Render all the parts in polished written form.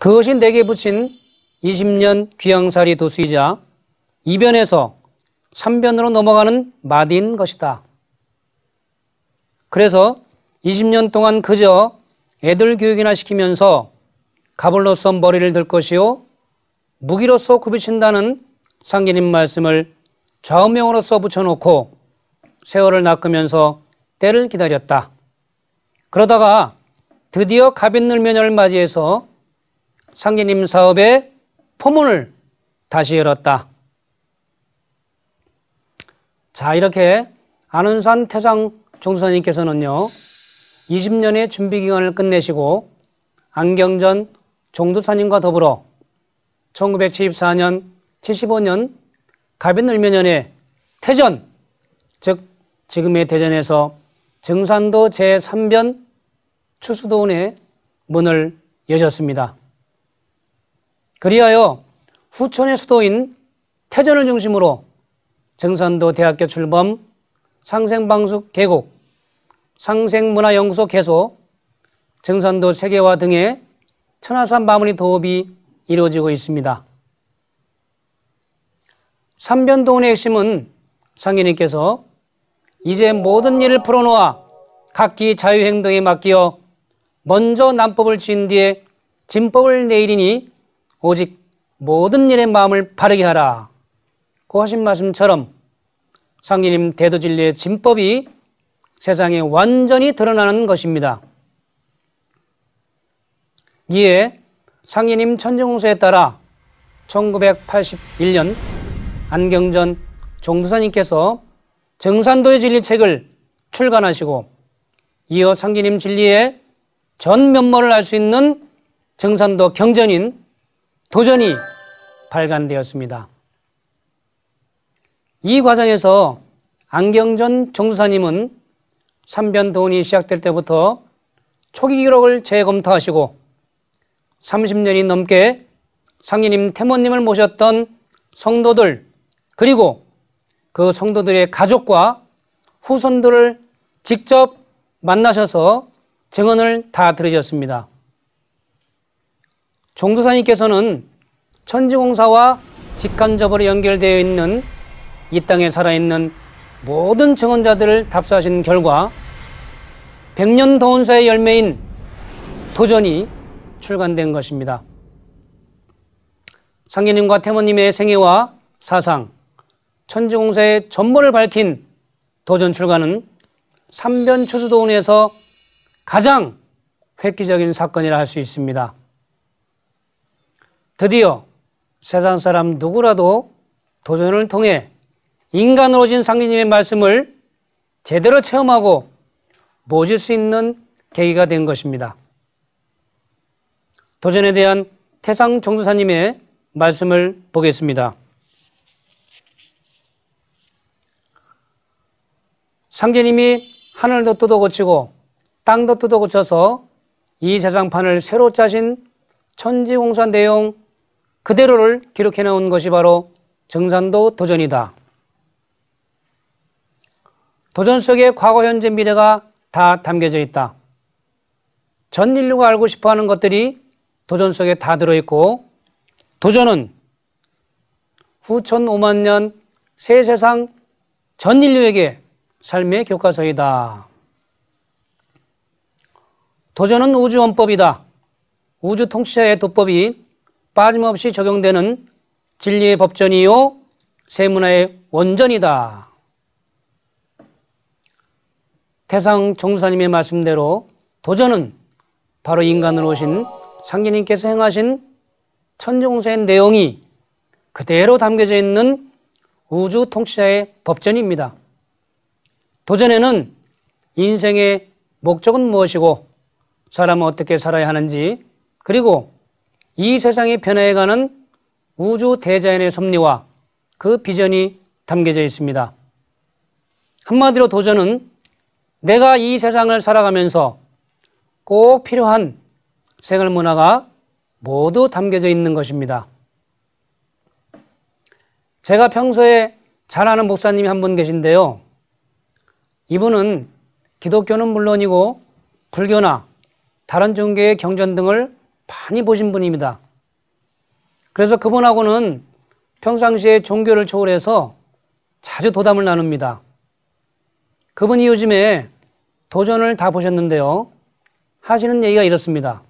그것이 내게 붙인 20년 귀양살이 도수이자 2변에서 3변으로 넘어가는 마디인 것이다. 그래서 20년 동안 그저 애들 교육이나 시키면서 가불로서 머리를 들 것이요 무기로서 굽이친다는 상제님 말씀을 좌우명으로써 붙여놓고 세월을 낚으면서 때를 기다렸다. 그러다가 드디어 갑인늘면연을 맞이해서 상제님 사업의 포문을 다시 열었다. 자, 이렇게 안은산 태상 종수사님께서는요 20년의 준비기간을 끝내시고 안경전 종두사님과 더불어 1974년, 75년 갑인늘면연의 태전, 즉 지금의 대전에서 증산도 제3변 추수도원의 문을 여셨습니다. 그리하여 후촌의 수도인 태전을 중심으로 증산도 대학교 출범, 상생방숙 계곡, 상생문화연구소 개소, 증산도 세계화 등의 천하산 마무리 도읍이 이루어지고 있습니다. 삼변도원의 핵심은 상인님께서 이제 모든 일을 풀어놓아 각기 자유행동에 맡겨 먼저 난법을 지은 뒤에 진법을 내리니 오직 모든 일의 마음을 바르게 하라 고 하신 말씀처럼 상제님 대도진리의 진법이 세상에 완전히 드러나는 것입니다. 이에 상제님 천지공서에 따라 1981년 안경전 종두사님께서 증산도의 진리책을 출간하시고 이어 상제님 진리의 전 면모를 알 수 있는 증산도 경전인 도전이 발간되었습니다. 이 과정에서 안경전 종두사님은 삼변도원이 시작될 때부터 초기 기록을 재검토하시고 30년이 넘게 상제님 태모님을 모셨던 성도들 그리고 그 성도들의 가족과 후손들을 직접 만나셔서 증언을 다 들으셨습니다. 종두사님께서는 천지공사와 직간접으로 연결되어 있는 이 땅에 살아있는 모든 증언자들을 답사하신 결과 100년 도원사의 열매인 도전이 출간된 것입니다. 상제님과 태모님의 생애와 사상, 천지공사의 전모를 밝힌 도전 출간은 삼변 추수도원에서 가장 획기적인 사건이라 할 수 있습니다. 드디어 세상 사람 누구라도 도전을 통해 인간으로 진 상제님의 말씀을 제대로 체험하고 모실 수 있는 계기가 된 것입니다. 도전에 대한 태상 종두사님의 말씀을 보겠습니다. 상제님이 하늘도 뜯어 고치고 땅도 뜯어 고쳐서 이 세상판을 새로 짜신 천지공사 내용 그대로를 기록해 놓은 것이 바로 증산도 도전이다. 도전 속에 과거, 현재, 미래가 다 담겨져 있다. 전 인류가 알고 싶어하는 것들이 도전 속에 다 들어있고 도전은 후천 5만 년 새 세상 전 인류에게 삶의 교과서이다. 도전은 우주원법이다. 우주 통치자의 도법이 빠짐없이 적용되는 진리의 법전이요 세문화의 원전이다. 태상 종두사님의 말씀대로 도전은 바로 인간으로 오신 상제님께서 행하신 천지공사의 내용이 그대로 담겨져 있는 우주 통치자의 법전입니다. 도전에는 인생의 목적은 무엇이고 사람은 어떻게 살아야 하는지 그리고 이 세상이 변해가는 우주 대자연의 섭리와 그 비전이 담겨져 있습니다. 한마디로 도전은 내가 이 세상을 살아가면서 꼭 필요한 생활문화가 모두 담겨져 있는 것입니다. 제가 평소에 잘 아는 목사님이 한 분 계신데요. 이분은 기독교는 물론이고 불교나 다른 종교의 경전 등을 많이 보신 분입니다. 그래서 그분하고는 평상시에 종교를 초월해서 자주 도담을 나눕니다. 그분이 요즘에 도전을 다 보셨는데요. 하시는 얘기가 이렇습니다.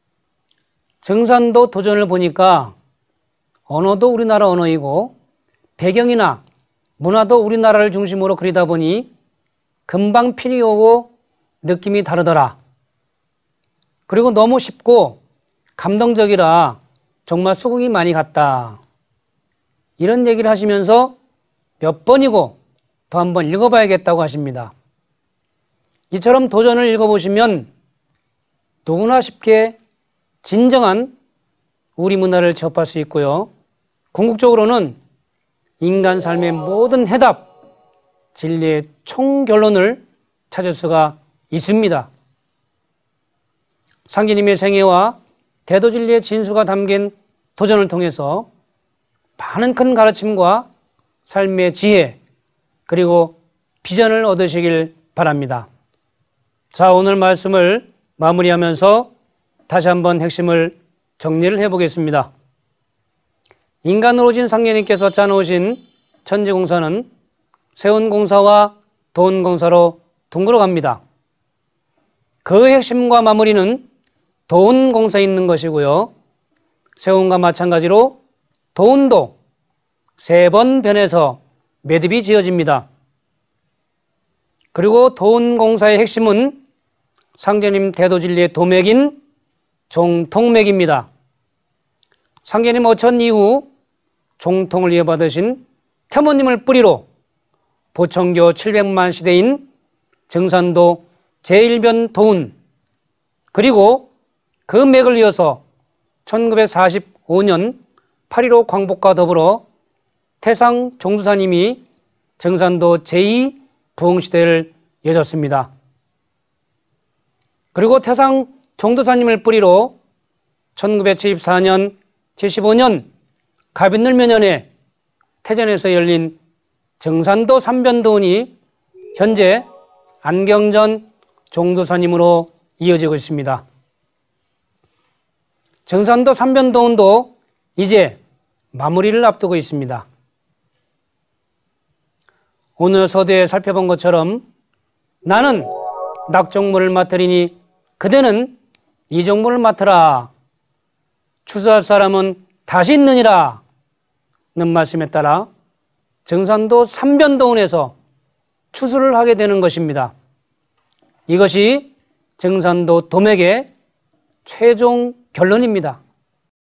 증산도 도전을 보니까 언어도 우리나라 언어이고 배경이나 문화도 우리나라를 중심으로 그리다 보니 금방 필이 오고 느낌이 다르더라. 그리고 너무 쉽고 감동적이라 정말 수긍이 많이 갔다. 이런 얘기를 하시면서 몇 번이고 더 한번 읽어봐야겠다고 하십니다. 이처럼 도전을 읽어보시면 누구나 쉽게 진정한 우리 문화를 접할 수 있고요. 궁극적으로는 인간 삶의 모든 해답, 진리의 총결론을 찾을 수가 있습니다. 상제님의 생애와 대도진리의 진수가 담긴 도전을 통해서 많은 큰 가르침과 삶의 지혜 그리고 비전을 얻으시길 바랍니다. 자, 오늘 말씀을 마무리하면서 다시 한번 핵심을 정리를 해보겠습니다. 인간으로 오신 상제님께서 짜놓으신 천지공사는 세운공사와 도운공사로 둥그러 갑니다. 그 핵심과 마무리는 도운공사에 있는 것이고요. 세운과 마찬가지로 도운도 3번 변해서 매듭이 지어집니다. 그리고 도운공사의 핵심은 상제님 대도진리의 도맥인 종통맥입니다. 상제님 어천 이후 종통을 이어받으신 태모님을 뿌리로 보청교 700만 시대인 증산도 제1변 도운 그리고 그 맥을 이어서 1945년 8.15 광복과 더불어 태상 종두사님이 증산도 제2 부흥시대를 여셨습니다. 그리고 태상 종두사님을 뿌리로 1974년, 75년 가빈늘 면연에 태전에서 열린 증산도 3변도운이 현재 안경전 종두사님으로 이어지고 있습니다. 증산도 3변도운도 이제 마무리를 앞두고 있습니다. 오늘 서두에 살펴본 것처럼 나는 낙종물을 맡으리니 그대는 이 종물을 맡으라. 추수할 사람은 다시 있느니라. 는 말씀에 따라 증산도 3변도운에서 추수를 하게 되는 것입니다. 이것이 증산도 도맥의 최종 결론입니다.